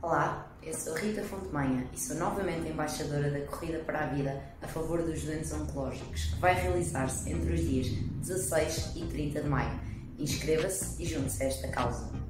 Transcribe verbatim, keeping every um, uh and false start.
Olá, eu sou Rita Fontemanha e sou novamente embaixadora da Corrida para a Vida a favor dos doentes oncológicos, que vai realizar-se entre os dias dezasseis e trinta de maio. Inscreva-se e junte-se a esta causa.